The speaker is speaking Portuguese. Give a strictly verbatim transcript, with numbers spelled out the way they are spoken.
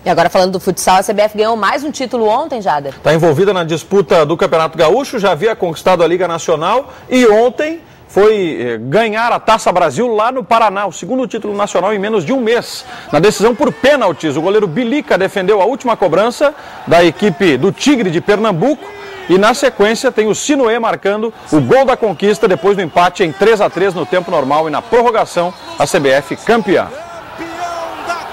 E agora falando do futsal, a C B F ganhou mais um título ontem, Jader. Está envolvida na disputa do Campeonato Gaúcho, já havia conquistado a Liga Nacional e ontem foi eh, ganhar a Taça Brasil lá no Paraná, o segundo título nacional em menos de um mês. Na decisão por pênaltis, o goleiro Bilica defendeu a última cobrança da equipe do Tigre de Pernambuco e na sequência tem o Sinuê marcando o gol da conquista depois do empate em três a três no tempo normal e na prorrogação a C B F campeã.